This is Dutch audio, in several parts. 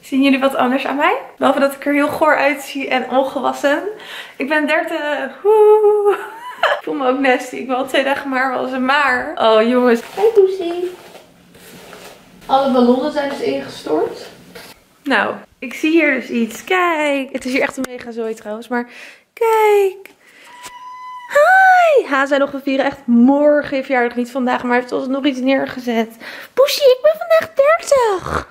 Zien jullie wat anders aan mij? Behalve dat ik er heel goor uitzie en ongewassen. Ik ben 30. Woe. Ik voel me ook nasty. Ik wil al 2 dagen maar wassen. Maar. Oh jongens. Hey Poesie. Alle ballonnen zijn dus ingestort. Nou, ik zie hier dus iets. Kijk. Het is hier echt een mega zooi trouwens. Maar kijk. Hi. Ha, zijn nog, we vieren echt morgen je verjaardag. Niet vandaag, maar hij heeft ons nog iets neergezet. Poesie, ik ben vandaag 30.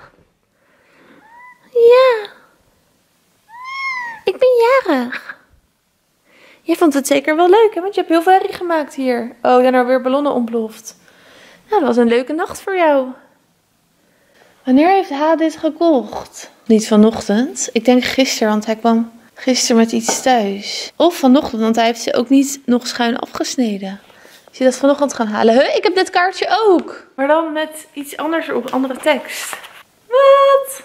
Ja. Ik ben jarig. Jij vond het zeker wel leuk, hè? Want je hebt heel veel herrie gemaakt hier. Oh, dan er weer ballonnen ontploft. Nou, dat was een leuke nacht voor jou. Wanneer heeft H dit gekocht? Niet vanochtend. Ik denk gisteren, want hij kwam gisteren met iets thuis. Of vanochtend, want hij heeft ze ook niet nog schuin afgesneden. Is je dat vanochtend gaan halen? Huh, ik heb dit kaartje ook. Maar dan met iets anders erop, andere tekst. Wat?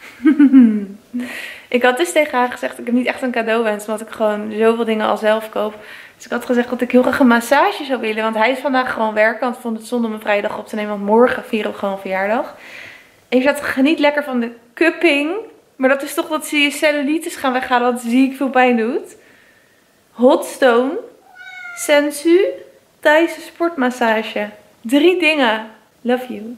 Ik had dus tegen haar gezegd, ik heb niet echt een cadeauwens, omdat ik gewoon zoveel dingen al zelf koop. Dus ik had gezegd dat ik heel graag een massage zou willen. Want hij is vandaag gewoon werken, want ik vond het zonde om een vrije dag op te nemen. Want morgen vieren we gewoon verjaardag. En je zat geniet lekker van de cupping. Maar dat is toch dat ze je cellulitis gaan weghalen, wat ziek veel pijn doet. Hot stone, sensu, Thaise sportmassage. 3 dingen. Love you.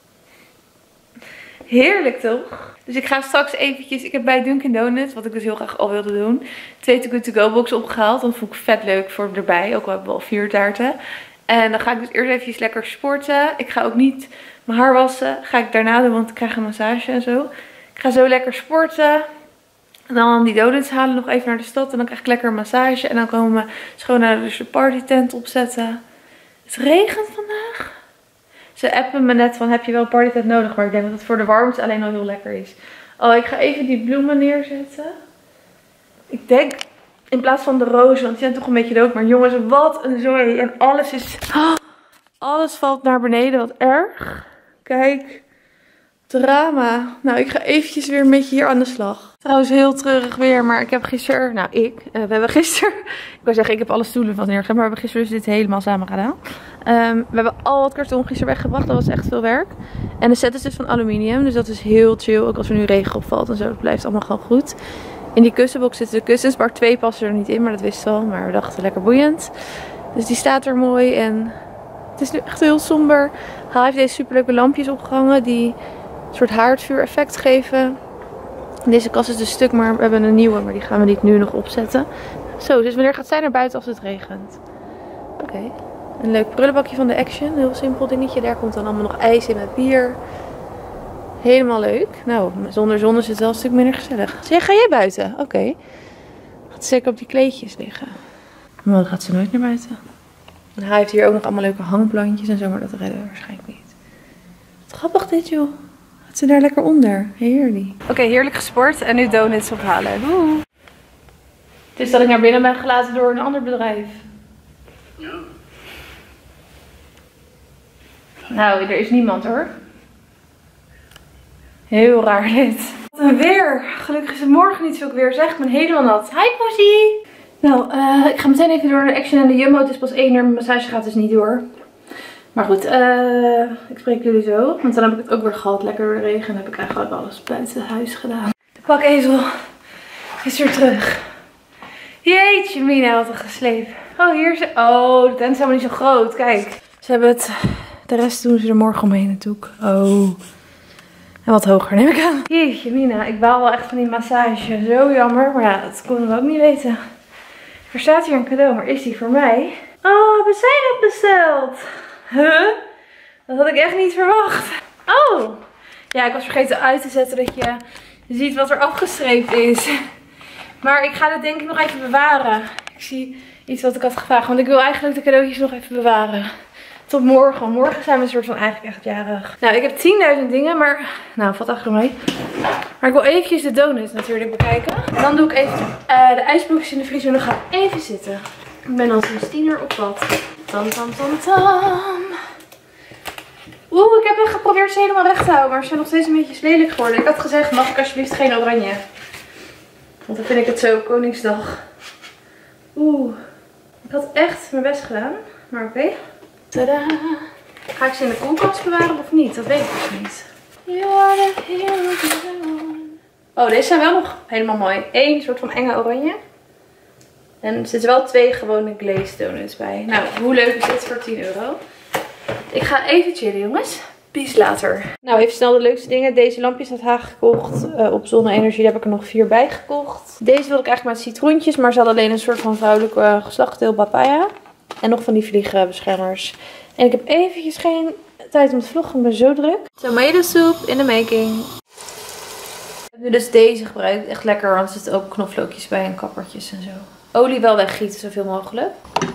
Heerlijk toch? Dus ik ga straks eventjes, ik heb bij Dunkin Donuts, wat ik dus heel graag al wilde doen, 2 Too Good To Go boxen opgehaald. Dat vond ik vet leuk voor erbij, ook al hebben we al 4 taarten. En dan ga ik dus eerst eventjes lekker sporten. Ik ga ook niet mijn haar wassen, ga ik daarna doen, want ik krijg een massage en zo. Ik ga zo lekker sporten. En dan die donuts halen, nog even naar de stad en dan krijg ik lekker een massage. En dan komen mijn schoonouders de partytent opzetten. Het regent vandaag. Ze appen me net van, heb je wel een partytent nodig? Maar ik denk dat het voor de warmte alleen al heel lekker is. Oh, ik ga even die bloemen neerzetten. Ik denk, in plaats van de rozen, want die zijn toch een beetje dood. Maar jongens, wat een zooi. En alles is... Oh, alles valt naar beneden, wat erg. Kijk, drama. Nou, ik ga eventjes weer een beetje hier aan de slag. Trouwens, heel treurig weer, maar ik heb gisteren... Nou, we hebben gisteren... Ik wou zeggen, ik heb alle stoelen van neergezet, maar we hebben gisteren dus dit helemaal samen gedaan. We hebben al wat karton gisteren weggebracht, dat was echt veel werk. En de set is dus van aluminium, dus dat is heel chill. Ook als er nu regen opvalt en zo, dat blijft allemaal gewoon goed. In die kussenbox zitten de kussens, maar 2 passen er niet in, maar dat wisten we al. Maar we dachten, lekker boeiend. Dus die staat er mooi en het is nu echt heel somber. Hij heeft deze superleuke lampjes opgehangen die een soort haardvuur effect geven. Deze kast is dus stuk, maar we hebben een nieuwe, maar die gaan we niet nu nog opzetten. Zo, dus wanneer gaat zij naar buiten als het regent? Oké. Een leuk prullenbakje van de Action. Heel simpel dingetje. Daar komt dan allemaal nog ijs in met bier. Helemaal leuk. Nou, zonder zon is het wel een stuk minder gezellig. Zeg, ga jij buiten? Oké. Gaat zeker op die kleedjes liggen. Maar dan gaat ze nooit naar buiten. En hij heeft hier ook nog allemaal leuke hangplantjes en zo, maar dat redden we waarschijnlijk niet. Wat grappig dit, joh. Gaat ze daar lekker onder. Heerlijk. Oké, heerlijk gesport en nu donuts ophalen. Woe. Het is dat ik naar binnen ben gelaten door een ander bedrijf. Ja. Nou, er is niemand hoor. Heel raar dit. Wat een weer. Gelukkig is het morgen niet zo weer. Zeg, ik ben helemaal nat. Hi Poesie. Nou, ik ga meteen even door naar de Action en de Jumbo. Het is pas 1 uur. Mijn massage gaat dus niet door. Maar goed, ik spreek jullie zo. Want dan heb ik het ook weer gehad. Lekker door de regen. En heb ik eigenlijk alles buiten huis gedaan. De pakezel is weer terug. Jeetje Mina, wat een gesleep. Oh, hier is... Oh, de tent is helemaal niet zo groot. Kijk. Ze hebben het... De rest doen ze er morgen omheen natuurlijk. Oh. En wat hoger neem ik aan. Jeetje Mina, ik baal wel echt van die massage. Zo jammer. Maar ja, dat konden we ook niet weten. Er staat hier een cadeau, maar is die voor mij? Oh, we zijn ook besteld. Huh? Dat had ik echt niet verwacht. Oh. Ja, ik was vergeten uit te zetten dat je ziet wat er afgestreept is. Maar ik ga dit denk ik nog even bewaren. Ik zie iets wat ik had gevraagd. Want ik wil eigenlijk de cadeautjes nog even bewaren. Tot morgen. Morgen zijn we een soort van eigenlijk echt jarig. Nou, ik heb 10.000 dingen, maar... Nou, valt eigenlijk mee. Maar ik wil eventjes de donuts natuurlijk bekijken. Dan doe ik even de ijsblokjes in de vriezer en dan ga ik even zitten. Ik ben al sinds 10 uur op pad. Tam, tam, tam, tam. Oeh, ik heb echt geprobeerd ze helemaal recht te houden, maar ze zijn nog steeds een beetje lelijk geworden. Ik had gezegd, mag ik alsjeblieft geen oranje? Want dan vind ik het zo, Koningsdag. Oeh, ik had echt mijn best gedaan, maar oké. Tadaa! Ga ik ze in de koelkast bewaren of niet? Dat weet ik dus niet. You are the hero. Oh, deze zijn wel nog helemaal mooi. Eén soort van enge oranje. En er zitten wel 2 gewone glazed donuts bij. Nou, hoe leuk is dit voor 10 euro? Ik ga even chillen, jongens. Peace later. Nou, even snel de leukste dingen. Deze lampjes had Haag gekocht op Zonne-Energie. Daar heb ik er nog 4 bij gekocht. Deze wilde ik eigenlijk met citroentjes. Maar ze had alleen een soort van vrouwelijke geslachtsdeel papaya. En nog van die vliegenbeschermers. En ik heb eventjes geen tijd om te vloggen. Ik ben zo druk. Tomato soup in the making. Ik heb nu dus deze gebruikt. Echt lekker. Want er zitten ook knoflookjes bij en kappertjes en zo. Olie wel weggieten, zoveel mogelijk.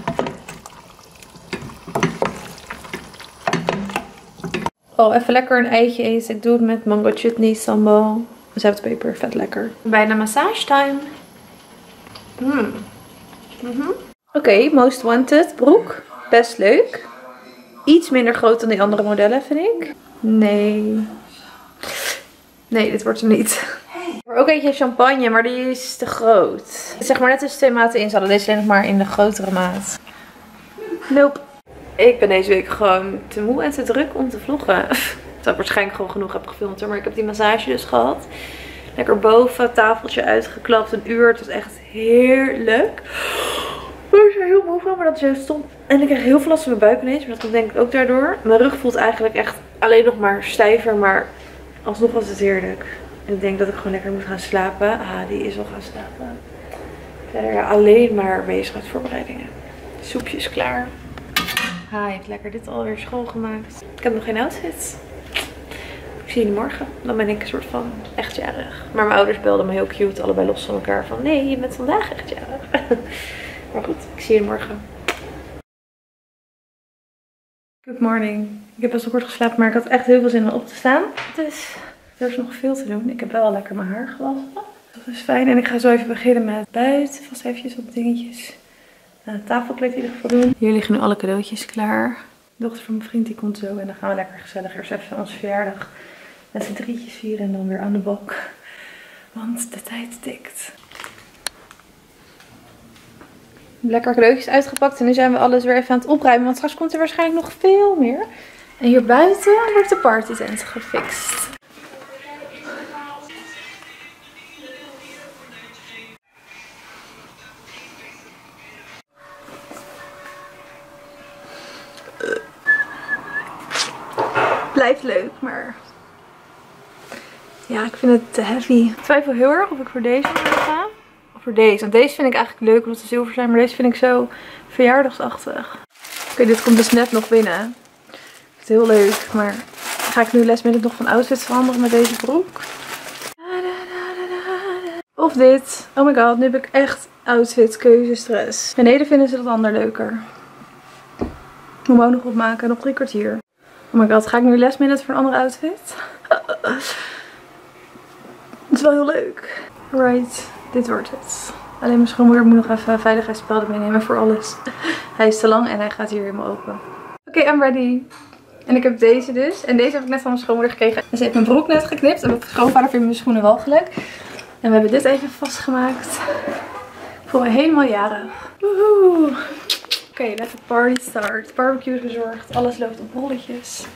Oh, even lekker een eitje eten. Ik doe het met mango chutney, sambal, zoutpeper. Vet lekker. Bijna massage time. Oké, Most Wanted broek. Best leuk. Iets minder groot dan die andere modellen, vind ik. Nee. Nee, dit wordt er niet. Maar ook eentje champagne, maar die is te groot. Zeg maar net als 2 maten in. Ze hadden deze alleen nog maar in de grotere maat. Nope. Ik ben deze week gewoon te moe en te druk om te vloggen. Dat ik waarschijnlijk gewoon genoeg heb gefilmd hoor. Maar ik heb die massage dus gehad. Lekker boven, tafeltje uitgeklapt, 1 uur. Het was echt heerlijk. Ik ben er heel moe van, maar dat is heel stom. En ik krijg heel veel last van mijn buik ineens. Maar dat komt denk ik ook daardoor. Mijn rug voelt eigenlijk echt alleen nog maar stijver. Maar alsnog was het heerlijk. En ik denk dat ik gewoon lekker moet gaan slapen. Ah, die is al gaan slapen. Verder ja, alleen maar bezig met voorbereidingen. Soepje is klaar. Hi, lekker dit alweer schoongemaakt. Ik heb nog geen outfit. Ik zie jullie morgen. Dan ben ik een soort van echt jarig. Maar mijn ouders belden me heel cute, allebei los van elkaar. Van nee, je bent vandaag echt jarig. Maar goed, ik zie jullie morgen. Good morning. Ik heb best wel kort geslapen, maar ik had echt heel veel zin om op te staan. Dus er is nog veel te doen. Ik heb wel lekker mijn haar gewassen. Dat is fijn. En ik ga zo even beginnen met buiten. Vast eventjes wat dingetjes. Het tafelkleed in ieder geval doen. Hier liggen nu alle cadeautjes klaar. De dochter van mijn vriend die komt zo. En dan gaan we lekker gezellig eerst even onze verjaardag met z'n drietjes vieren. En dan weer aan de bak. Want de tijd tikt. Lekker cadeautjes uitgepakt. En nu zijn we alles weer even aan het opruimen. Want straks komt er waarschijnlijk nog veel meer. En hier buiten wordt de partytent gefixt. Blijft leuk, maar ja, ik vind het te heavy. Ik twijfel heel erg of ik voor deze ga of voor deze. Want deze vind ik eigenlijk leuk omdat ze zilver zijn, maar deze vind ik zo verjaardagsachtig. Oké, dit komt dus net nog binnen. Ik vind het heel leuk, maar ga ik nu last minute nog van outfits veranderen met deze broek? Of dit. Oh my god, nu heb ik echt outfit keuzestress. Beneden vinden ze dat ander leuker. Ik moet hem ook nog opmaken, nog 3 kwartier. Oh my god, ga ik nu last minute voor een andere outfit? Het is wel heel leuk. Right, dit wordt het. Alleen mijn schoonmoeder moet nog even veiligheidsspelden meenemen voor alles. Hij is te lang en hij gaat hier helemaal open. Oké, I'm ready. En ik heb deze dus. En deze heb ik net van mijn schoonmoeder gekregen. En ze heeft mijn broek net geknipt. En mijn schoonvader vindt mijn schoenen wel gelijk. En we hebben dit even vastgemaakt. Ik voel me helemaal jarig. Woehoe. Oké, let the party start. Barbecue is bezorgd. Alles loopt op rolletjes.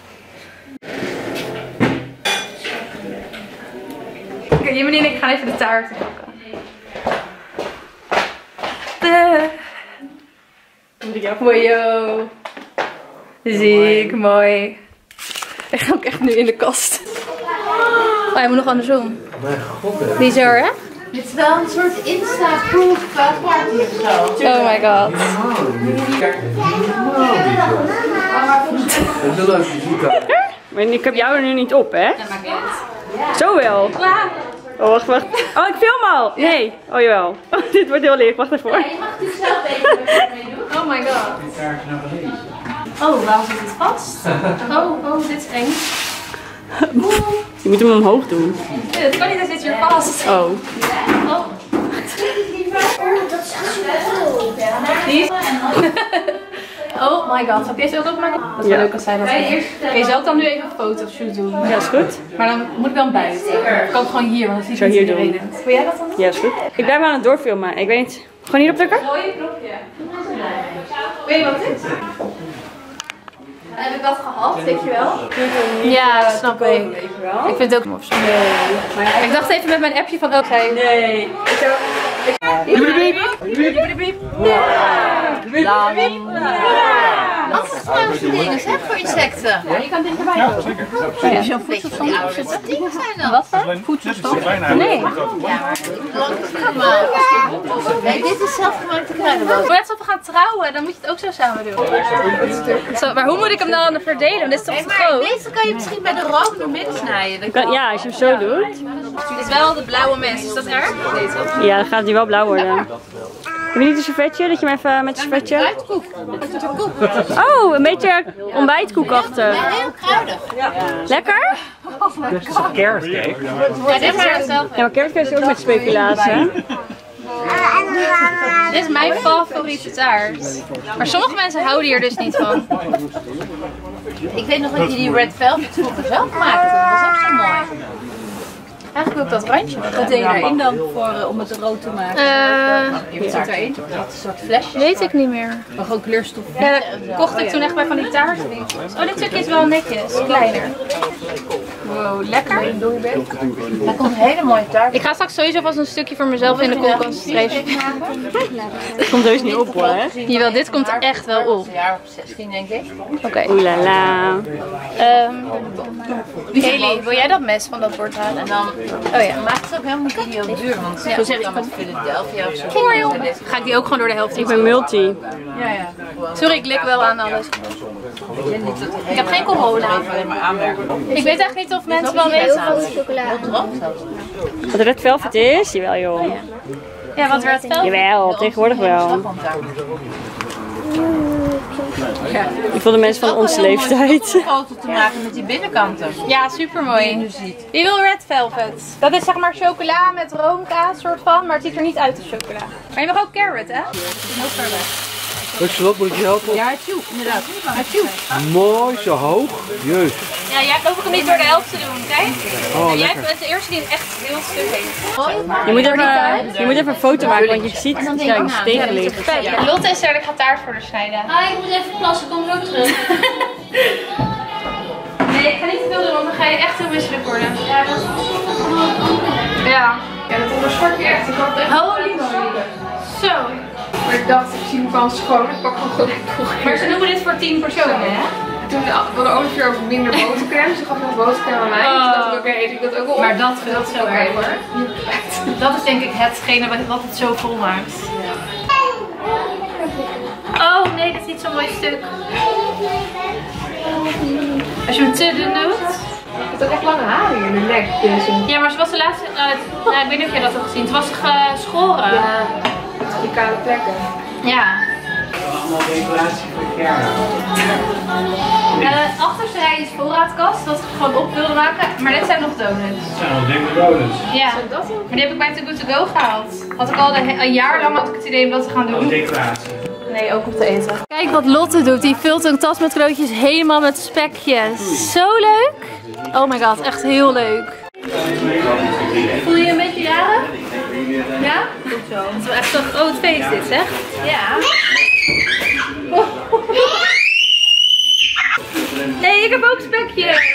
Oké, Jimmy en ik gaan even de taart pakken. Mooi. Ziek, mooi. Ik ga ook echt nu in de kast. Oh, hij moet nog andersom. Mijn god. Bizar, hè? Dit is wel een soort Insta-proof party of zo. Oh my god. Kijk, dat is leuk, je ziet dat. Maar ik heb jou er nu niet op, hè? Dat maakt niet uit. Zo wel. Klaar. Oh, wacht. Oh, ik film al. Nee. Oh, jawel. Oh, dit wordt heel leuk. Wacht even hoor. Ja, je mag dit zelf even mee doen. Oh my god. Oh, waarom zit het vast? Oh, dit is eng. Je moet hem omhoog doen. Nee, dat kan niet, hij zit hier vast. Oh. Oh, dat is echt super. Oh my god, heb jij deze ook opmaken? Dat is wel leuk als zij dat doen. Oké, zal ik dan nu even een fotoshoot doen? Ja, is goed. Maar dan moet ik wel buiten. Ik kan het gewoon hier, want dan zie Zou ik hier niet doen. iedereen het. Wil jij dat dan doen? Ja, is goed. Ik blijf aan het doorfilmen. Ik weet niet. Gewoon hierop drukken? Rode knopje. Weet je wat dit is? Dan heb ik dat gehad, weet je wel? Ja, snap ik. Ik vind het ook mooi. Nee. Ik dacht even met mijn appje van ook. Nee. Wat is het trouwste dingen, zeg, voor insecten? Ja, je kan dichterbij komen. Ja, zeker. Ja, zo'n voedselstof. Wat dingen zijn dan? Wat voor? Voedselstof? Nee. Nee, dit is zelfgemaakte kruidenboter. Net als we gaan trouwen, dan moet je het ook zo samen doen. Zo, maar hoe moet ik hem dan verdelen? Dit is toch te groot? Deze kan je misschien bij de rook door midden snijden. Ja, als je hem zo doet. Dit is wel de blauwe mens, is dat erg? Ja, dan gaat hij wel blauw worden. Heb je niet een servetje? Dat je hem even met een servetje... Oh, een beetje ontbijtkoekachtig. Ja, heel kruidig. Lekker? Dit is een kerstcake. Ja, dit maar zelf. Ja, maar kerstkaas is ook met speculatie. Dit is mijn favoriete taart. Maar sommige mensen houden hier dus niet van. Ik weet nog dat je die red velvet vroeger zelf maakte. Dat was ook zo mooi. Eigenlijk ook dat randje. Wat deed je erin dan om het rood te maken? Wat zit erin? Dat is een soort flesje. Weet ik niet meer. Maar gewoon kleurstof. Ja, dat kocht ik toen echt bij van die taarten. Oh, dit stukje is wel netjes. Kleiner. Wow, lekker. Dat komt een hele mooie taart. Ik ga straks sowieso vast een stukje voor mezelf in de koelkast strepen. Dat komt heus niet op hoor. Jawel, dit komt echt wel op. Een jaar of 16 denk ik. Oké. Oelala. Haley, wil jij dat mes van dat bord halen? En dan Oh ja. maakt het ook helemaal niet heel duur. Want zo zeg ik dan met Philadelphia of zo. Kom maar joh. Ga ik die ook gewoon door de helft Ik ben multi. Ja. Sorry, ik lik wel aan alles. Ik heb geen corona. Alleen maar aanmerken. Ik weet eigenlijk niet of mensen wel weten. Wat red velvet is? Jawel joh. Ja, wat werd het wel? Jawel, tegenwoordig wel. Ik voel de mensen van onze leeftijd. Foto te maken met die binnenkanten. Ja, super mooi. Wie wil red velvet? Dat is zeg maar chocola met roomkaas soort van, maar het ziet er niet uit als chocola. Maar je mag ook carrot, hè? Ook ver weg. Charlotte, moet ik je helpen? Ja, tjoe, inderdaad. Mooi, zo hoog. Jeus. Ja, jij hoeft hem niet door de helft te doen, kijk. Oh, Jij lekker. bent de eerste die het echt heel stuk heeft. Je moet even een foto maken, want je ziet het is tegenliggen. Ja, Lotte is er, ik ga taart voor haar snijden. Ah, ik moet even plassen, kom zo terug. Nee, ik ga niet te veel doen, want dan ga je echt heel misselijk worden. Ja, dat onderschort je echt. Ik had echt holy moly. Zo. Maar ik dacht, ik zie mijn kans schoon, ik pak gewoon gelijk voor. Maar ze noemen dit voor 10 personen, hè? Toen wilde Olivier over minder botercrème, ze gaf nog botercrème aan mij. Toen dacht ik, oké, eet ik dat ook op. Maar dat is zo erg hoor. Dat is denk ik hetgene wat het zo vol maakt. Oh nee, dat is niet zo'n mooi stuk. Als je hem te dun doet. Je hebt ook echt lange haren hier in de nek. Ja, maar ze was de laatste. Ik weet niet of jij dat had gezien. Ze was geschoren. Ja, die kale plekken. Ja. Allemaal decoratie voor het jaar. De achterste rij is voorraadkast, dat ik gewoon op wilde maken. Maar dit zijn nog donuts. Dat zijn al dikke donuts. Ja, maar die heb ik bij Too Good To Go gehaald. Had ik al een jaar lang had ik het idee om dat te gaan doen. Decoratie. Nee, ook om te eten. Kijk wat Lotte doet. Die vult een tas met broodjes helemaal met spekjes. Zo leuk. Oh my god, echt heel leuk. Voel je je een beetje jaren? Ja? Goed zo. Het is wel echt zo'n groot feest dit, zeg. Ja. Nee, ik heb ook spekjes.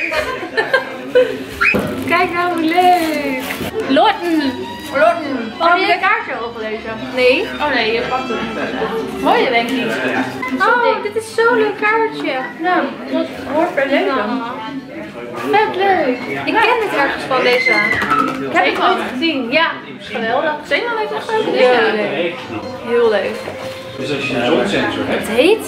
Kijk nou hoe leuk. Lotten. Oh, heb je een kaartje al gelezen? Nee. Oh nee, je pakt het. Mooi denk ik. Oh, dit is zo'n leuk kaartje. Nou, dat hoort bij leuk dan. Vet leuk. Ik ken dit ergens van deze. Ik heb het nooit gezien. Ja, geweldig. Zeeman heeft echt leuk. Heel leuk. Heel leuk. Dus als je een zonsensor hebt. Het heet?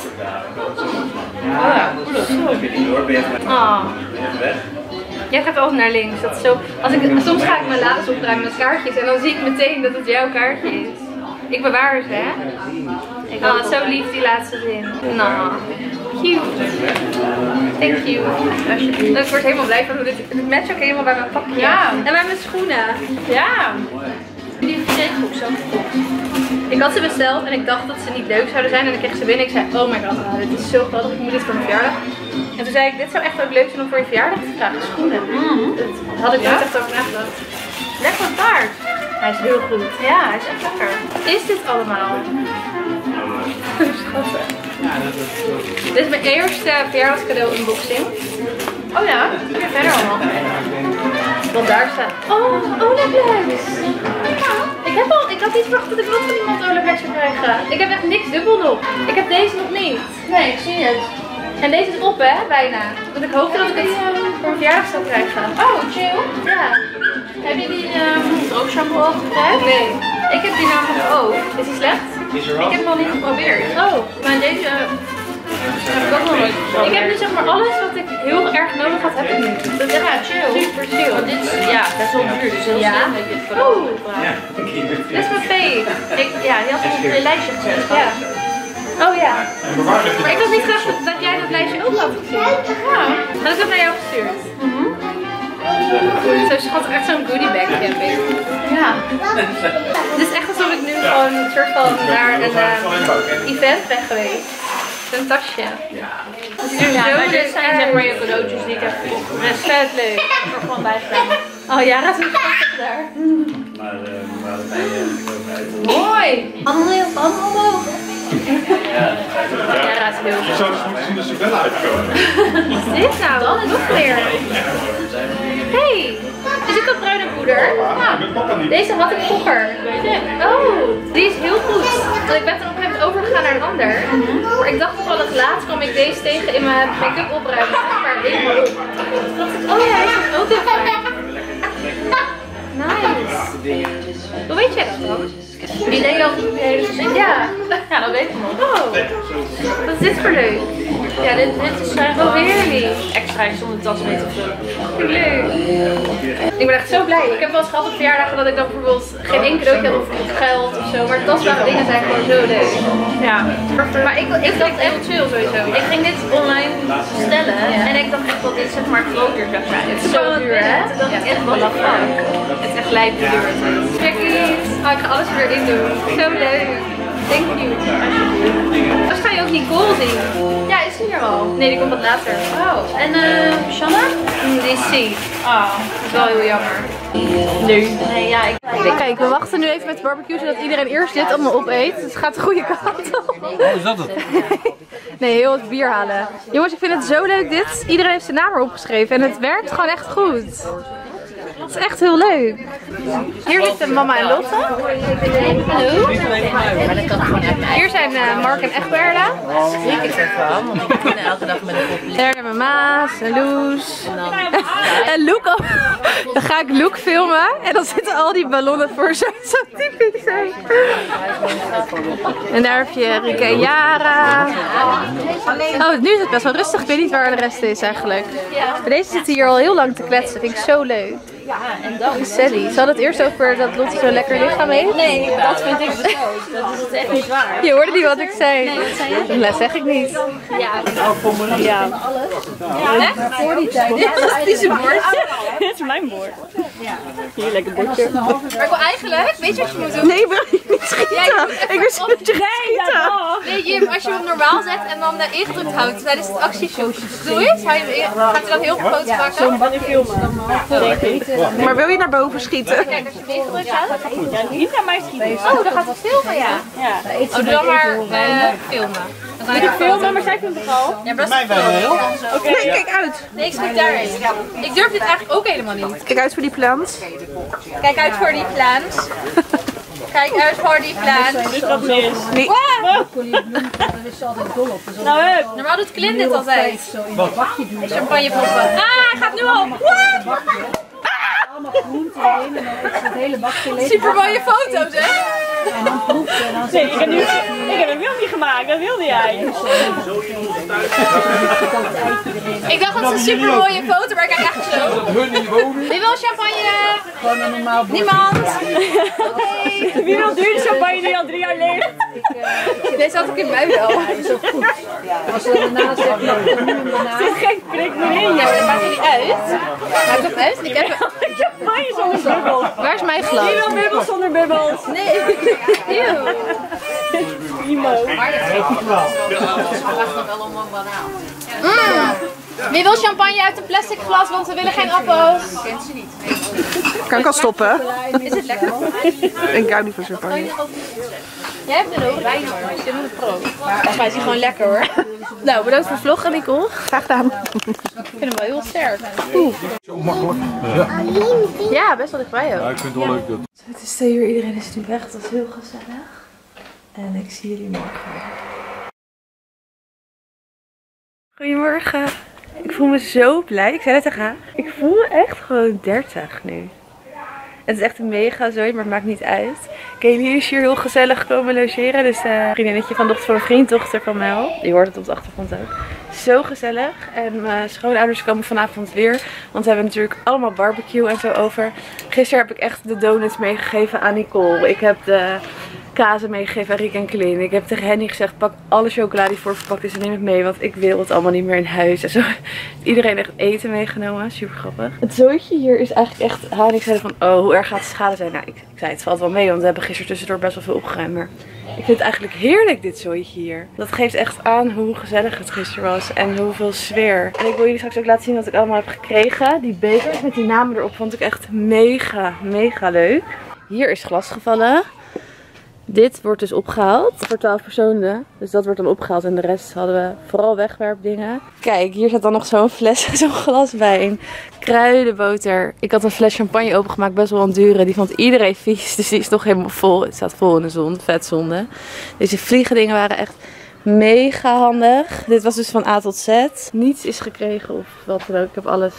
Oh. Jij gaat altijd naar links. Dat is zo. Soms ga ik mijn laatst opruimen met kaartjes en dan zie ik meteen dat het jouw kaartje is. Ik bewaar ze, hè? Oh, zo lief die laatste zin. Nou, cute. Thank you. Ik word helemaal blij van hoe dit matcht ook helemaal bij mijn pakje. Ja. En bij mijn schoenen. Ja. Die verzeker ook zo gekocht. Ik had ze besteld en ik dacht dat ze niet leuk zouden zijn en ik kreeg ze binnen. Ik zei, oh my god, nou, dit is zo geweldig, ik moet dit voor mijn verjaardag. En toen zei ik, dit zou echt ook leuk zijn om voor je verjaardag te vragen, schoenen. Dat had ik niet echt over nagedacht. Lekker taart. Hij is heel goed. Ja, hij is echt lekker. Is dit allemaal? Schattig. Dit is mijn eerste verjaardagscadeau unboxing. Oh ja, ik heb verder allemaal. Wat daar staat. Oh, Olaplex. Ik had niet verwacht dat ik nog van iemand Olaplex zou krijgen. Ik heb echt niks dubbel nog. Ik heb deze nog niet. Nee, ik zie het. En deze is op hè, bijna. Want ik hoopte dat ik het voor mijn verjaardag zou krijgen. Oh, chill. Ja. Heb je die droogshampoo al gekregen? Nee. Ik heb die namelijk ook. Is die slecht? Ik heb hem al niet geprobeerd. Oh, maar deze heb ik ook nog nooit geprobeerd. Ik heb nu zeg maar alles wat ik heel erg nodig had, heb ik nu. Dat is echt chill. Super chill. Want dit is best wel duur, dus heel slim dat je het vooral vraagt. Dit is mijn fave. Ja, die had al op je lijstje gezet. Ja. Oh ja. Maar ik had niet graag dat jij dat lijstje ook had gezien. Ja. Dat heb ik naar jou gestuurd. Zo schat, echt zo'n goodie bag heb ik. Ja. Het is echt alsof ik nu gewoon een soort van naar een event ben geweest. Zo'n tasje. Ja, maar dit zijn zeg maar je cadeautjes die ik heb gekocht. Dat is vet leuk. Ik heb er gewoon bij gedaan. Oh ja, dat is prachtig daar. Mooi! Handen omhoog. Ja, dat is heel Je zou dus moeten zien dat ze wel uitkomen. Wat is dit nou? Nog meer. Hey, is dit dat bruine poeder? Ja. Deze had ik vroeger. Oh, die is heel goed. Want ik ben toen op een gegeven moment overgegaan naar een ander. Maar ik dacht toevallig laatst kwam ik deze tegen in mijn make-up opruimen. Maar helemaal op. Toen dacht ik, oh ja, hij is ook heel fijn. Nice. Hoe weet jij dat dan? Die deed al goed op je hele gezicht. Ja. Ja, dat weet ik nog. Oh, wat is dit voor leuk? Ja, dit is Oh, heerlijk. extra om de tas mee te vullen. Leuk. Ik ben echt zo blij. Ik heb wel eens gehad op verjaardagen dat ik dan bijvoorbeeld geen één cadeautje had of geld of zo. Maar tastbare dingen zijn gewoon zo leuk. Ja. Maar ik dacht echt chill sowieso. Ik ging dit online bestellen en ik dacht echt dat dit zeg maar groter zou zijn. Het is zo duur, hè? Toen dacht ik echt, wat de fuck. Het is echt lijp duur. Checkies. Oh, ik ga alles weer in doen. Zo leuk. Thank you. Als ga je ook Nicole zien. Ja, is die er al? Nee, die komt wat later. Oh, en Shanna? Die is ziek. Ah, Dat is wel heel jammer. nee, ja, Kijk, we wachten nu even met de barbecue zodat iedereen eerst dit allemaal opeet. Dus het gaat de goede kant op. Oh, is dat het? Nee, heel het bier halen. Jongens, ik vind het zo leuk dit. Iedereen heeft zijn naam erop geschreven en het werkt gewoon echt goed. Het is echt heel leuk. Hier zitten mama en Lotte. Hallo. Hier zijn Mark en Egberda. Ik is ervan, want ik ben elke dag met een kop. Daar zijn Maas en Loes. En Loek ook. Dan ga ik Loek filmen en dan zitten al die ballonnen voor zo typisch zijn. En daar heb je Rika en Yara. Oh, nu is het best wel rustig. Ik weet niet waar de rest is eigenlijk. Maar deze zitten hier al heel lang te kletsen. Vind ik zo leuk. Ja, en dan. Sally, ze had het eerst over dat Lotte zo'n lekker lichaam heeft. Nee, dat vind ik dus ook. Dat is het echt niet waar. Je hoorde niet wat ik zei. Nee, wat zei je? Dat zeg ik niet. Ja, Ja. echt? Voor die tijd. Dit is een bordje. Dit is mijn bord. Hier, lekker bordje. Maar ik wil eigenlijk, weet je wat je moet doen? Nee, bro, niet schieten. Ik wist niet dat je gaat schieten. Weet je, als je hem normaal zet en dan ingedrukt houdt tijdens het actieshoot. Doe je het? Gaat hij dan heel veel foto's maken? Wat ik filmen. Maar wil je naar boven schieten? Kijk, als je hem ingedrukt houdt. Ja, niet naar mij schieten. Oh, dan gaat het filmen, ja. Oh, doe dan maar filmen. Dan kan je Filmen, maar zij vindt het al. Ja, best wel. Oké. Nee, kijk uit. Nee, ik schiet daarheen. Ik durf dit eigenlijk ook helemaal niet. Kijk uit voor die plant. Kijk uit voor die plans. Kijk uit voor die plans. Dit wat mis. Nee. Nou, hup. Normaal doet Clint dit altijd. Champagnepoppen. Ah, hij gaat nu al. Super mooie foto's, hè? Nee, ik heb een filmpje gemaakt, dat wilde jij. Ik dacht dat het een super mooie foto, maar ik kijk echt zo. Wie wil champagne? Niemand. Oké. Wie wil duurde champagne die al 3 jaar leeft? Deze had ik in mij wel. Als we daarna zeggen, dan nu hem daarna. Er zit geen prik meer in, Ja, joh. dat maakt er niet uit. Maakt het uit? Ik heb... Champagne zonder bubbels. Waar is mijn glas? Wie wil bubbels zonder bubbels? Nee. Eeuw. Imo. Wie wil champagne uit een plastic glas, want we willen geen appels. Kan ik al stoppen? Is het lekker? Ik hou niet van champagne. Jij hebt er ook bijna verschillende pro. Volgens mij is hij gewoon lekker hoor. Nou, bedankt voor het vloggen, Nicole. Graag gedaan. Ik vind hem wel heel sterk. Zo makkelijk. Ja, best wel dichtbij ook. Ja, ik vind het wel leuk dat. Het is 2 uur, iedereen is nu weg. Het was heel gezellig. En ik zie jullie morgen weer. Goedemorgen. Ik voel me zo blij. Ik zei het tegen haar. Ik voel me echt gewoon 30 nu. Het is echt een mega zooi, maar het maakt niet uit. Kelly is hier heel gezellig komen logeren. Dus vriendinnetje van dochter van een vrienddochter van Mel. Je hoort het op de achtergrond ook. Zo gezellig. En mijn schoonouders komen vanavond weer. Want we hebben natuurlijk allemaal barbecue en zo over. Gisteren heb ik echt de donuts meegegeven aan Nicole. Ik heb de kazen meegegeven aan Rick en Colin. Ik heb tegen Henny gezegd, pak alle chocola die voorverpakt is en neem het mee. Want ik wil het allemaal niet meer in huis. En zo iedereen echt eten meegenomen. Super grappig. Het zooitje hier is eigenlijk echt... Haar en ik zeiden van, oh, hoe erg gaat de schade zijn? Nou, ik zei, het valt wel mee. Want we hebben gisteren tussendoor best wel veel opgeruimd. Maar ik vind het eigenlijk heerlijk, dit zooitje hier. Dat geeft echt aan hoe gezellig het gisteren was. En hoeveel sfeer. En ik wil jullie straks ook laten zien wat ik allemaal heb gekregen. Die bekers met die namen erop vond ik echt mega, mega leuk. Hier is glas gevallen. Dit wordt dus opgehaald voor 12 personen. Dus dat wordt dan opgehaald en de rest hadden we vooral wegwerpdingen. Kijk, hier zit dan nog zo'n fles, zo'n glas wijn. Kruidenboter. Ik had een fles champagne opengemaakt, best wel een dure. Die vond iedereen vies, dus die is nog helemaal vol. Het staat vol in de zon, vet zonde. Deze vliegedingen waren echt mega handig. Dit was dus van A tot Z. Niets is gekregen of wat dan ook. Ik heb alles...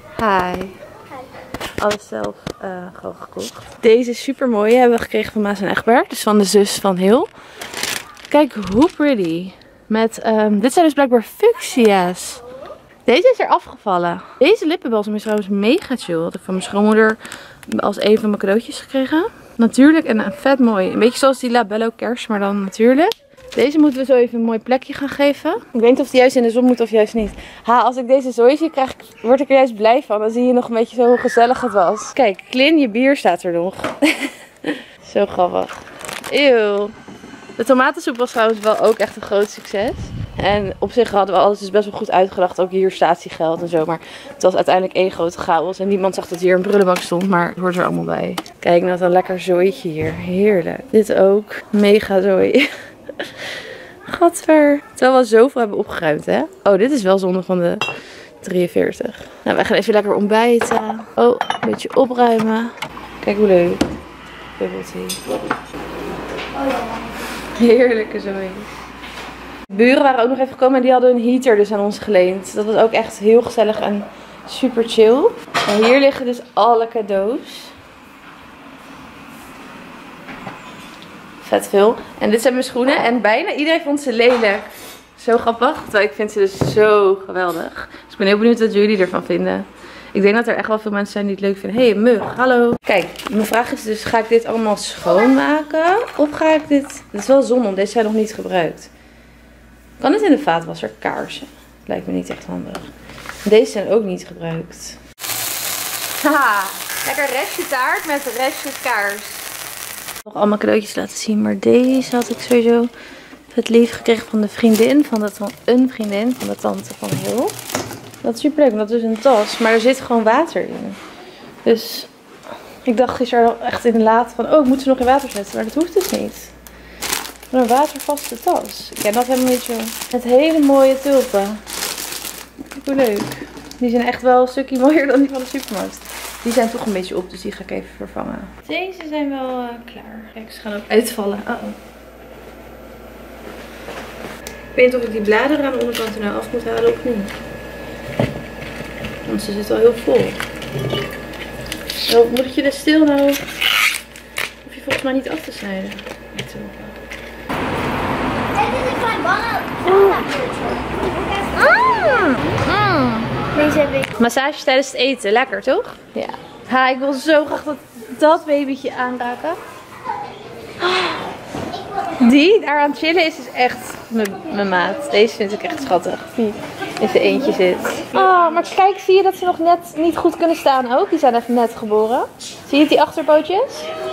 alles zelf gewoon gekocht. Deze is super mooi. Hebben we gekregen van Maas en Egbert. Dus van de zus van Heel. Kijk hoe pretty. Met, dit zijn dus blijkbaar fuchsia's. Deze is er afgevallen. Deze lippenbalsem is trouwens mega chill. Dat heb ik van mijn schoonmoeder als een van mijn cadeautjes gekregen. Natuurlijk en vet mooi. Een beetje zoals die Labello kers, maar dan natuurlijk. Deze moeten we zo even een mooi plekje gaan geven. Ik weet niet of die juist in de zon moet of juist niet. Als ik deze zooi zie, word ik er juist blij van. Dan zie je nog een beetje zo hoe gezellig het was. Kijk, Clin, je bier staat er nog. Zo grappig. Eeuw. De tomatensoep was trouwens wel ook echt een groot succes. En op zich hadden we alles dus best wel goed uitgedacht. Ook hier statiegeld en zo. Maar het was uiteindelijk één grote chaos. En niemand zag dat hier een prullenbak stond. Maar het hoort er allemaal bij. Kijk, nou wat een lekker zooitje hier. Heerlijk. Dit ook. Mega zooi. Gadver. Terwijl we zoveel hebben opgeruimd, hè? Oh, dit is wel zonde van de 43. Nou, wij gaan even lekker ontbijten. Oh, een beetje opruimen. Kijk hoe leuk. Bubble tea. Heerlijke zooi. De buren waren ook nog even gekomen en die hadden een heater dus aan ons geleend. Dat was ook echt heel gezellig en super chill. En hier liggen dus alle cadeaus. Vet veel. En dit zijn mijn schoenen. En bijna iedereen vond ze lelijk. Zo grappig. Terwijl ik vind ze dus zo geweldig. Dus ik ben heel benieuwd wat jullie ervan vinden. Ik denk dat er echt wel veel mensen zijn die het leuk vinden. Hé, mug, hallo. Kijk, mijn vraag is dus, ga ik dit allemaal schoonmaken? Of ga ik dit... Het is wel zonde, want deze zijn nog niet gebruikt. Kan het in de vaatwasser? Kaarsen. Lijkt me niet echt handig. Deze zijn ook niet gebruikt. Haha, lekker restje taart met restje kaars. Nog allemaal cadeautjes laten zien, maar deze had ik sowieso het lief gekregen van de vriendin, van een vriendin van de tante van Heel. Dat is super leuk, want dat is een tas, maar er zit gewoon water in. Dus ik dacht gisteren echt in de laat van, oh, ik moet ze nog in water zetten, maar dat hoeft dus niet. Een watervaste tas. Ik ken dat helemaal niet zo. Met hele mooie tulpen. Kijk hoe leuk. Die zijn echt wel een stukje mooier dan die van de supermarkt. Die zijn toch een beetje op, dus die ga ik even vervangen. Deze zijn wel klaar. Kijk, ze gaan ook uitvallen. Ik weet niet of ik die bladeren aan de onderkant er nou af moet halen of niet. Want ze zitten al heel vol. Moet je de steel nou... Hoef je volgens mij niet af te snijden. Deze heb ik. Massage tijdens het eten. Lekker, toch? Ja. Ha, ik wil zo graag dat babytje aanraken. Die daar aan het chillen is echt mijn maat. Deze vind ik echt schattig. Die in zijn eentje zit. Oh, maar kijk, zie je dat ze nog net niet goed kunnen staan ook? Die zijn even net geboren. Zie je die achterpootjes?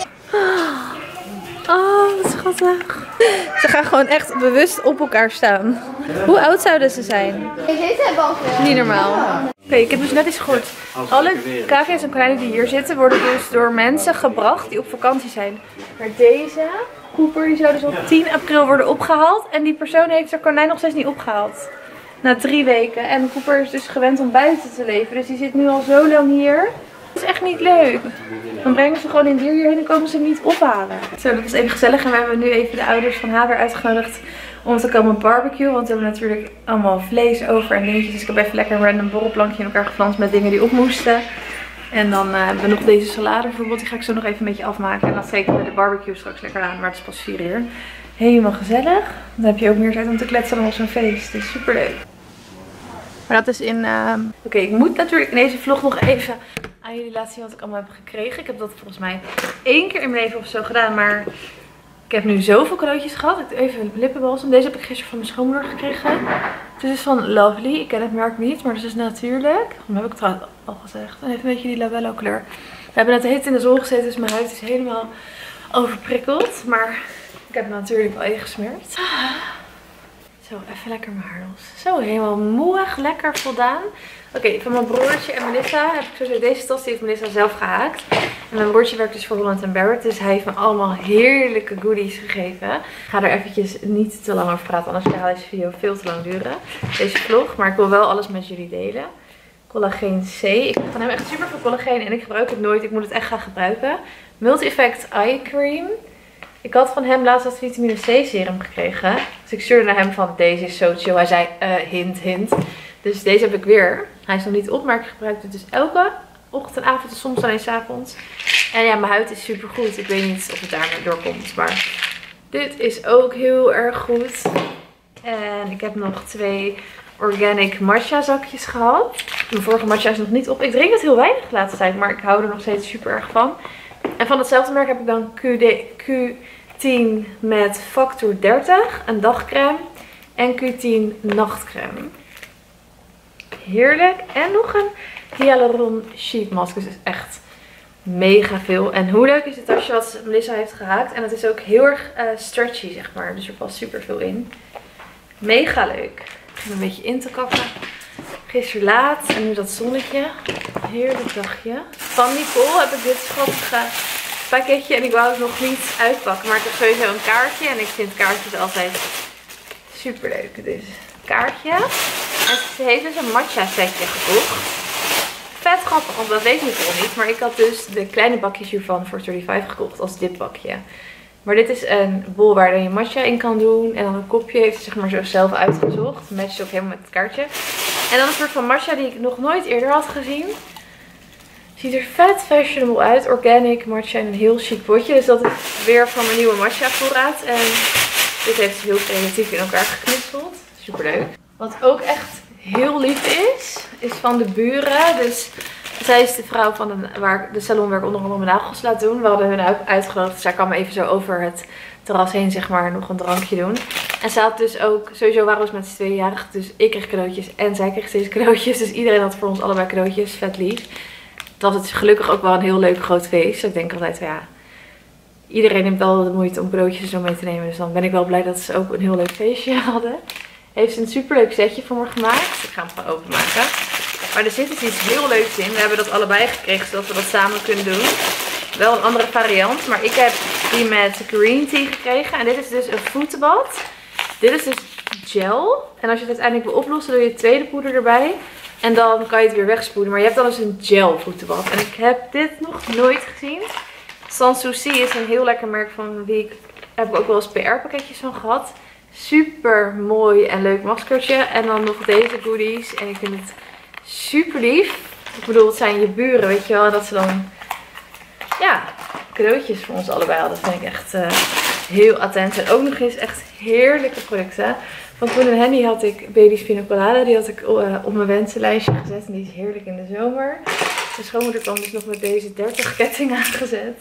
Oh, wat schattig. Ze gaan gewoon echt bewust op elkaar staan. Hoe oud zouden ze zijn? Deze hebben al veel. Niet normaal. Oké, ik heb dus net eens gehoord. Alle cavia's en konijnen die hier zitten worden dus door mensen gebracht die op vakantie zijn. Maar deze Cooper. Die zou dus op 10 april worden opgehaald. En die persoon heeft haar konijn nog steeds niet opgehaald. Na 3 weken. En Cooper is dus gewend om buiten te leven. Dus die zit nu al zo lang hier. Dat is echt niet leuk. Dan brengen ze gewoon in dier hierheen en komen ze hem niet ophalen. Zo, dat was even gezellig. En we hebben nu even de ouders van haar weer uitgenodigd om te komen barbecuen. Want we hebben natuurlijk allemaal vlees over en dingetjes. Dus ik heb even lekker een random borrelplankje in elkaar geflanst met dingen die op moesten. En dan hebben we nog deze salade bijvoorbeeld. Die ga ik zo nog even een beetje afmaken. En dan steken we de barbecue straks lekker aan. Maar het is pas 4 uur. Helemaal gezellig. Dan heb je ook meer tijd om te kletsen dan op zo'n feest. Het is super leuk. Maar dat is in... Oké, ik moet natuurlijk in deze vlog nog even aan jullie laten zien wat ik allemaal heb gekregen. Ik heb dat volgens mij 1 keer in mijn leven of zo gedaan. Maar ik heb nu zoveel cadeautjes gehad. Ik doe even lippenbalsem. Deze heb ik gisteren van mijn schoonmoeder gekregen. Het is dus van Lovely. Ik ken het merk niet, maar het is natuurlijk. Dat heb ik trouwens al gezegd. En even een beetje die labello kleur. We hebben net heet in de zon gezeten, dus mijn huid is helemaal overprikkeld. Maar ik heb het natuurlijk wel even gesmeerd. Zo, even lekker mijn haar los. Zo, helemaal moeig, lekker voldaan. Oké, van mijn broertje en Melissa heb ik sowieso deze tas. Die heeft Melissa zelf gehaakt. En mijn broertje werkt dus voor Holland & Barrett. Dus hij heeft me allemaal heerlijke goodies gegeven. Ik ga er eventjes niet te lang over praten. Anders gaat deze video veel te lang duren. Deze vlog. Maar ik wil wel alles met jullie delen. Collageen C. Ik heb van hem echt super veel collageen. En ik gebruik het nooit. Ik moet het echt gaan gebruiken. Multi-Effect Eye Cream. Ik had van hem laatst dat vitamine C serum gekregen. Dus ik stuurde naar hem van deze is zo chill. Hij zei hint. Dus deze heb ik weer. Hij is nog niet op, maar ik gebruik het dus elke ochtend en avond en soms alleen 's avonds. En ja, mijn huid is super goed. Ik weet niet of het daarmee doorkomt. Maar dit is ook heel erg goed. En ik heb nog 2 organic matcha zakjes gehad. Mijn vorige matcha is nog niet op. Ik drink het heel weinig de laatste tijd, maar ik hou er nog steeds super erg van. En van hetzelfde merk heb ik dan Q10 met factor 30, een dagcrème. En Q10 nachtcrème. Heerlijk. En nog een hyaluron sheet mask. Dus het is echt mega veel. En hoe leuk is het tasje wat Melissa heeft gehaakt. En het is ook heel erg stretchy, zeg maar. Dus er past super veel in. Mega leuk. Om een beetje in te kappen. Gisteren laat en nu dat zonnetje. Heerlijk dagje. Van Nicole heb ik dit schattige pakketje. En ik wou het nog niet uitpakken. Maar ik heb sowieso een kaartje. En ik vind kaartjes altijd super leuk. Dus kaartje. En ze heeft dus een matcha setje gekocht. Vet grappig, want dat weet Nicole niet. Maar ik had dus de kleine bakjes hiervan voor 35 gekocht als dipbakje. Maar dit is een bol waar je matcha in kan doen. En dan een kopje heeft ze zeg maar zo zelf uitgezocht. Matcht ook helemaal met het kaartje. En dan een soort van matcha die ik nog nooit eerder had gezien. Ziet er vet fashionable uit. Organic matcha in een heel chic potje. Dus dat is weer van mijn nieuwe matcha voorraad. En dit heeft ze heel creatief in elkaar geknutseld. Super leuk. Wat ook echt heel lief is van de buren. Dus zij is de vrouw van de salon waar ik onder andere mijn nagels laat doen. We hadden hun ook uitgenodigd. Dus zij kwam even zo over het terras heen zeg maar nog een drankje doen. En ze had dus ook, sowieso waren we dus met z'n tweejarig. Dus ik kreeg cadeautjes en zij kreeg steeds cadeautjes. Dus iedereen had voor ons allebei cadeautjes. Vet lief. Dat was gelukkig ook wel een heel leuk groot feest. Ik denk altijd ja, iedereen neemt wel de moeite om cadeautjes zo mee te nemen. Dus dan ben ik wel blij dat ze ook een heel leuk feestje hadden. Heeft ze een superleuk setje voor me gemaakt. Ik ga hem gewoon openmaken. Maar er zit dus iets heel leuks in. We hebben dat allebei gekregen zodat we dat samen kunnen doen. Wel een andere variant. Maar ik heb die met green tea gekregen. En dit is dus een voetenbad. Dit is dus gel. En als je het uiteindelijk wil oplossen doe je het tweede poeder erbij. En dan kan je het weer wegspoelen. Maar je hebt dan dus een gel voetenbad. En ik heb dit nog nooit gezien. Sanssouci is een heel lekker merk van wie ik heb ook wel eens PR pakketjes van gehad. Super mooi en leuk maskertje. En dan nog deze goodies. En ik vind het super lief. Ik bedoel, het zijn je buren, weet je wel. En dat ze dan, ja, cadeautjes voor ons allebei hadden. Dat vind ik echt heel attent. En ook nog eens echt heerlijke producten. Van Koen en Henny had ik Baby's Pina Colada. Die had ik op mijn wensenlijstje gezet. En die is heerlijk in de zomer. De schoonmoeder kwam dus nog met deze 30 ketting aangezet.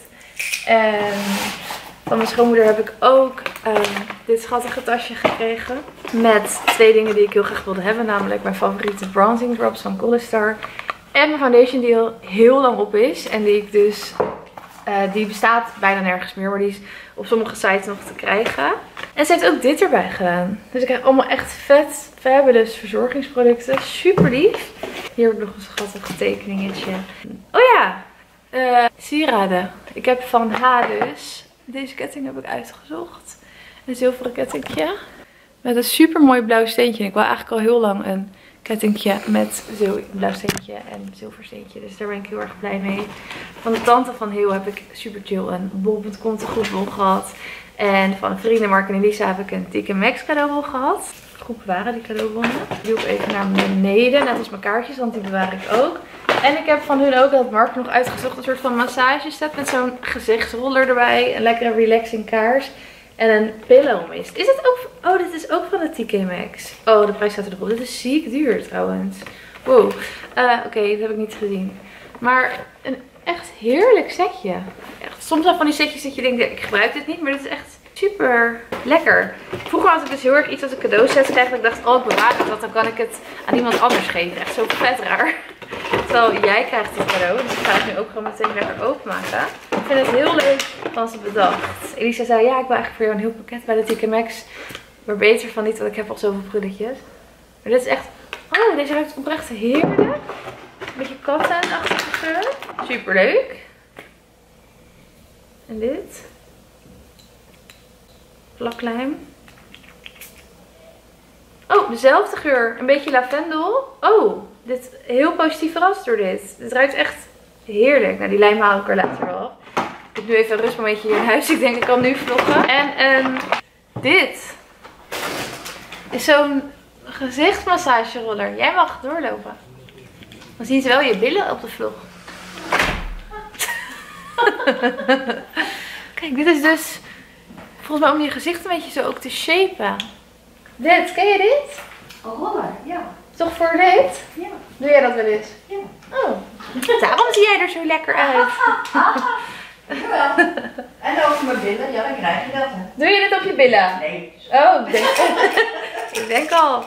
En van mijn schoonmoeder heb ik ook dit schattige tasje gekregen. Met 2 dingen die ik heel graag wilde hebben. Namelijk mijn favoriete bronzing drops van Collistar. En mijn foundation die al heel lang op is. En die ik dus, die bestaat bijna nergens meer. Maar die is op sommige sites nog te krijgen. En ze heeft ook dit erbij gedaan. Dus ik krijg allemaal echt vet, fabulous verzorgingsproducten. Super lief. Hier heb ik nog een schattig tekeningetje. Oh ja, sieraden. Ik heb van haar dus Deze ketting heb ik uitgezocht. Een zilveren kettingje. Met een super mooi blauw steentje. Ik wil eigenlijk al heel lang een kettingje met blauw steentje en zilversteentje. Dus daar ben ik heel erg blij mee. Van de tante van Heel heb ik super chill een bol.com te goed bon gehad. En van vrienden Mark en Elisa heb ik een TK Maxx cadeaubon gehad. Goed bewaren die cadeaubonnen. Die doe ik even naar beneden. Net als mijn kaartjes, want die bewaar ik ook. En ik heb van hun ook, dat Mark nog uitgezocht, een soort van massageset met zo'n gezichtsroller erbij. Een lekkere relaxing kaars. En een pillow mist. Is het ook... Oh, dit is ook van de TK Maxx. Oh, de prijs staat erop. Dit is ziek duur trouwens. Wow. Oké, dat heb ik niet gezien. Maar een echt heerlijk setje. Echt, soms zijn van die setjes dat je denkt, ik gebruik dit niet. Maar dit is echt super lekker. Vroeger had ik dus heel erg iets als een cadeauset krijg. Dat ik dacht, oh, ik bewaar het. Want dan kan ik het aan iemand anders geven. Echt zo vet raar. Terwijl jij krijgt het cadeau. Dus ik ga het nu ook gewoon meteen lekker openmaken. Ik vind het heel leuk van ze bedacht. Elisa zei, ja, ik wil eigenlijk voor jou een heel pakket bij de TK Maxx. Maar beter van niet, want ik heb al zoveel prulletjes. Maar dit is echt... Oh, deze ruikt oprecht heerlijk. Een beetje kattenachtige geur. Super leuk. En dit. Plaklijm. Oh, dezelfde geur. Een beetje lavendel. Oh, dit heel positief verrast door dit. Dit ruikt echt heerlijk. Nou, die lijm haal ik er later wel af. Ik heb nu even een rustmomentje hier in huis. Ik denk ik kan nu vloggen. En dit is zo'n gezichtsmassageroller. Jij mag doorlopen. Dan zien ze wel je billen op de vlog. Kijk, dit is dus volgens mij om je gezicht een beetje zo ook te shapen. Dit, ken je dit? Een roller, ja. Toch voor dit? Ja. Doe jij dat wel eens? Ja. Oh, daarom zie jij er zo lekker uit. Jawel. En over mijn billen, ja, dan krijg je dat. Hè. Doe je dit op je billen? Nee. Oh, ik denk al.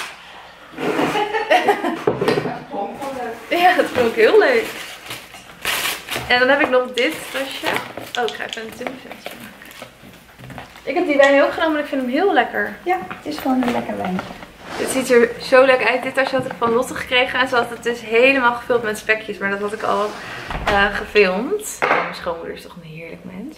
Ja, dat vond ik heel leuk. En dan heb ik nog dit tasje. Oh, ik ga even een tunnelvensje maken. Ik heb die wijn ook genomen en ik vind hem heel lekker. Ja, het is gewoon een lekker wijntje. Het ziet er zo leuk uit. Dit tasje had ik van Lotte gekregen. En ze had het dus helemaal gevuld met spekjes. Maar dat had ik al gefilmd. Mijn schoonmoeder is toch een heerlijk mens.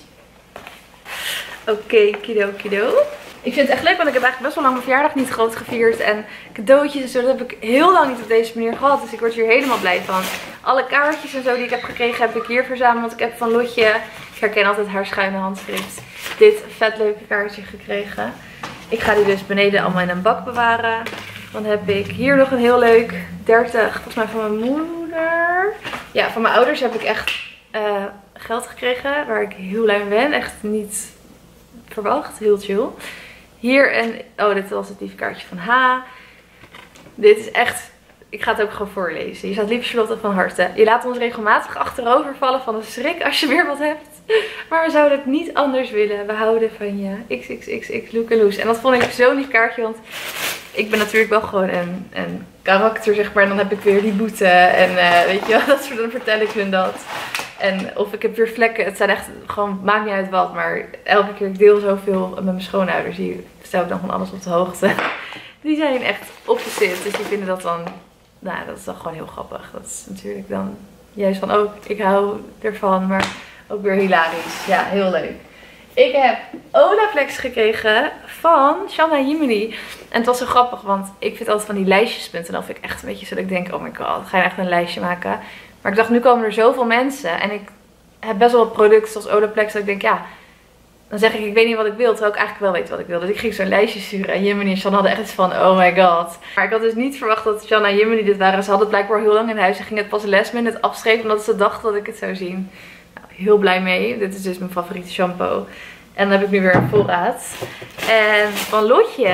Oké, kido. Ik vind het echt leuk, want ik heb eigenlijk best wel lang mijn verjaardag niet groot gevierd. En cadeautjes en zo, dat heb ik heel lang niet op deze manier gehad. Dus ik word hier helemaal blij van. Alle kaartjes en zo die ik heb gekregen heb ik hier verzameld. Want ik heb van Lotje, ik herken altijd haar schuine handschrift, dit vet leuke kaartje gekregen. Ik ga die dus beneden allemaal in een bak bewaren. Dan heb ik hier nog een heel leuk 30, volgens mij van mijn moeder. Ja, van mijn ouders heb ik echt geld gekregen, waar ik heel blij mee ben. Echt niet verwacht, heel chill. Hier en, oh, dit was het lieve kaartje van H. Dit is echt, ik ga het ook gewoon voorlezen. Hier staat: lieve Charlotte, van harte. Je laat ons regelmatig achterover vallen van de schrik als je weer wat hebt. Maar we zouden het niet anders willen. We houden van je. XXXX Loek en Loes. En dat vond ik zo'n lief kaartje, want ik ben natuurlijk wel gewoon een karakter, zeg maar. En dan heb ik weer die boete en weet je wel, dat soort, dan vertel ik hun dat. En of ik heb weer vlekken. Het zijn echt gewoon, maakt niet uit wat. Maar elke keer, ik deel zoveel met mijn schoonouders. Die stel ik dan van alles op de hoogte. Die zijn echt opgezet. Dus die vinden dat dan, nou, dat is dan gewoon heel grappig. Dat is natuurlijk dan juist van, oh, ik hou ervan. Maar ook weer hilarisch. Ja, heel leuk. Ik heb Olaplex gekregen van Shanna Jiminy. En het was zo grappig, want ik vind altijd van die lijstjes.nl vind ik echt een beetje zo dat ik denk, oh my god, ga je echt een lijstje maken? Maar ik dacht, nu komen er zoveel mensen. En ik heb best wel wat producten zoals Olaplex. Dat ik denk, ja, dan zeg ik weet niet wat ik wil. Terwijl ik eigenlijk wel weet wat ik wil. Dus ik ging zo'n lijstje sturen. En Jiminy en Shanna hadden echt iets van, oh my god. Maar ik had dus niet verwacht dat Shanna en Jiminy dit waren. Ze hadden het blijkbaar heel lang in huis. Ze gingen het pas het afstrepen omdat ze dachten dat ik het zou zien. Nou, heel blij mee. Dit is dus mijn favoriete shampoo. En dan heb ik nu weer een voorraad. En van Lotje,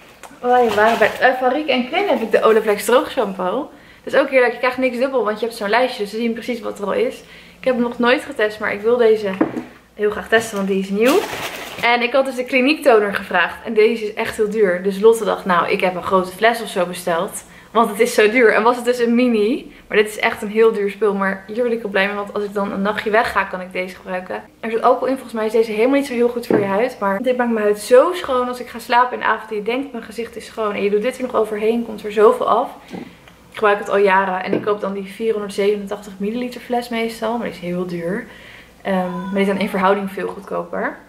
van Riek en Quinn heb ik de Olaplex droog shampoo. Dat is ook heerlijk. Je krijgt niks dubbel, want je hebt zo'n lijstje. Dus ze zien precies wat er al is. Ik heb hem nog nooit getest, maar ik wil deze heel graag testen, want die is nieuw. En ik had dus de kliniektoner gevraagd. En deze is echt heel duur. Dus Lotte dacht, nou, ik heb een grote fles of zo besteld. Want het is zo duur. En was het dus een mini. Maar dit is echt een heel duur spul. Maar hier ben ik heel blij mee. Want als ik dan een nachtje wegga, kan ik deze gebruiken. Er zit alcohol in. Volgens mij is deze helemaal niet zo heel goed voor je huid. Maar dit maakt mijn huid zo schoon. Als ik ga slapen in de avond en je denkt, mijn gezicht is schoon. En je doet dit er nog overheen. Komt er zoveel af. Ik gebruik het al jaren. En ik koop dan die 487 milliliter fles meestal. Maar die is heel duur. Maar die zijn in verhouding veel goedkoper.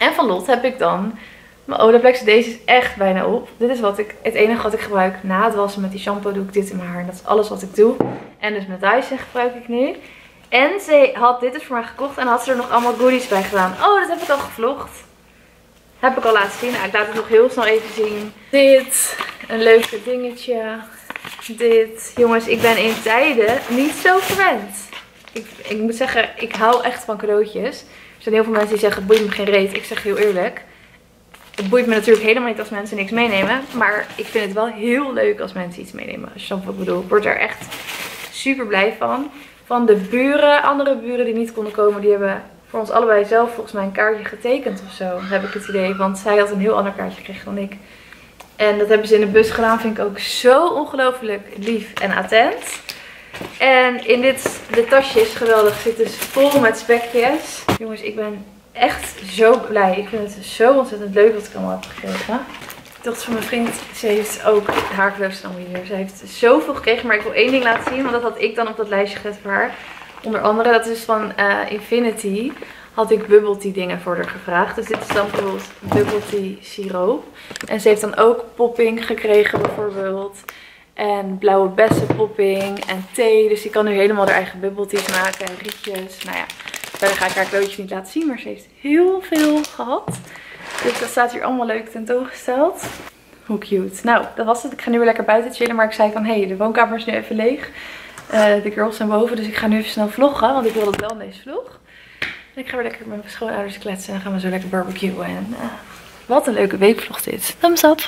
En van Lot heb ik dan mijn Olaplex. Deze is echt bijna op. Dit is het enige wat ik gebruik na het wassen. Met die shampoo doe ik dit in mijn haar. En dat is alles wat ik doe. En dus met Dyson gebruik ik nu. En ze had dit dus voor mij gekocht. En had ze er nog allemaal goodies bij gedaan. Oh, dat heb ik al gevlogd. Heb ik al laten zien. Nou, ik laat het nog heel snel even zien. Dit. Een leuk dingetje. Dit. Jongens, ik ben in tijden niet zo gewend. Ik moet zeggen, ik hou echt van cadeautjes. Er zijn heel veel mensen die zeggen, het boeit me geen reet. Ik zeg heel eerlijk. Het boeit me natuurlijk helemaal niet als mensen niks meenemen. Maar ik vind het wel heel leuk als mensen iets meenemen. Als je snapt wat ik bedoel. Ik word er echt super blij van. Van de buren, andere buren die niet konden komen, die hebben voor ons allebei zelf volgens mij een kaartje getekend of zo. Heb ik het idee. Want zij had een heel ander kaartje gekregen dan ik. En dat hebben ze in de bus gedaan. Vind ik ook zo ongelooflijk lief en attent. En in de tasjes, geweldig, zit dus vol met spekjes. Jongens, ik ben echt zo blij. Ik vind het zo ontzettend leuk wat ik allemaal heb gekregen. De dochter van mijn vriend, ze heeft ook haar cadeaus dan weer. Ze heeft zoveel gekregen, maar ik wil één ding laten zien. Want dat had ik dan op dat lijstje gezet voor haar. Onder andere, dat is van Infinity. Had ik bubble tea dingen voor haar gevraagd. Dus dit is dan bijvoorbeeld bubble tea siroop. En ze heeft dan ook popping gekregen bijvoorbeeld. En blauwe bessen popping en thee. Dus die kan nu helemaal haar eigen bubble teas maken en rietjes. Nou ja, verder ga ik haar cadeautjes niet laten zien. Maar ze heeft heel veel gehad. Dus dat staat hier allemaal leuk tentoongesteld. Hoe cute. Nou, dat was het. Ik ga nu weer lekker buiten chillen. Maar ik zei van, hé, de woonkamer is nu even leeg. De girls zijn boven. Dus ik ga nu even snel vloggen. Want ik wil dat wel in deze vlog. En ik ga weer lekker met mijn schoonouders kletsen. En dan gaan we zo lekker barbecuen. En wat een leuke weekvlog dit. Thumbs up.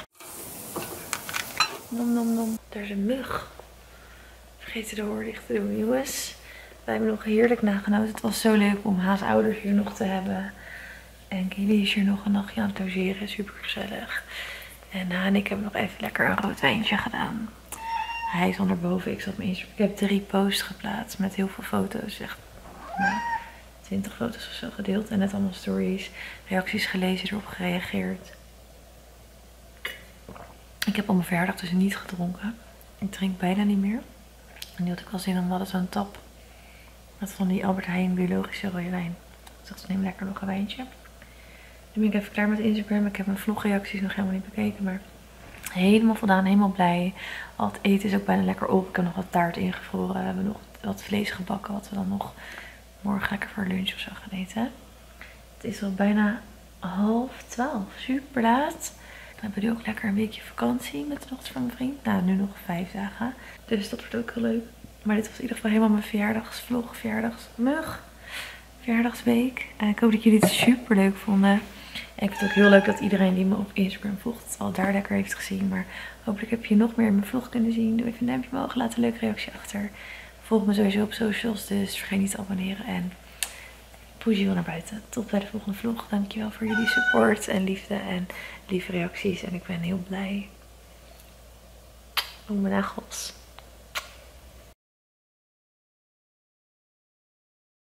Nom nom nom. Daar is een mug. Vergeten de hoor dicht te doen, jongens. Wij hebben nog heerlijk nagenoten. Het was zo leuk om Haas ouders hier nog te hebben. En Kili is hier nog een nachtje aan het logeren. Super gezellig. En Ha en ik hebben nog even lekker een rood wijntje gedaan. Hij is onderboven. Ik heb 3 posts geplaatst met heel veel foto's. Echt, nou, 20 foto's of zo gedeeld. En net allemaal stories. Reacties gelezen, erop gereageerd. Ik heb op mijn verjaardag dus niet gedronken. Ik drink bijna niet meer. En nu had ik wel zin om wel zo'n tap. Met van die Albert Heijn biologische rode wijn. Ik dacht, neem lekker nog een wijntje. Nu ben ik even klaar met Instagram. Ik heb mijn vlogreacties nog helemaal niet bekeken. Maar helemaal voldaan, helemaal blij. Al het eten is ook bijna lekker op. Ik heb nog wat taart ingevroren. We hebben nog wat vlees gebakken. Wat we dan nog morgen lekker voor lunch of zo gaan eten. Het is al bijna 11:30. Super laat. We hebben nu ook lekker een weekje vakantie met de dochter van mijn vriend. Nou, nu nog 5 dagen. Dus dat wordt ook heel leuk. Maar dit was in ieder geval helemaal mijn verjaardagsvlog, verjaardagsweek. En ik hoop dat jullie het super leuk vonden. En ik vind het ook heel leuk dat iedereen die me op Instagram volgt al daar lekker heeft gezien. Maar hopelijk heb je nog meer in mijn vlog kunnen zien. Doe even een duimpje omhoog, laat een leuke reactie achter. Volg me sowieso op socials, dus vergeet niet te abonneren. En poesie wel naar buiten. Tot bij de volgende vlog. Dankjewel voor jullie support en liefde en lieve reacties. En ik ben heel blij. Oh, mijn nagels.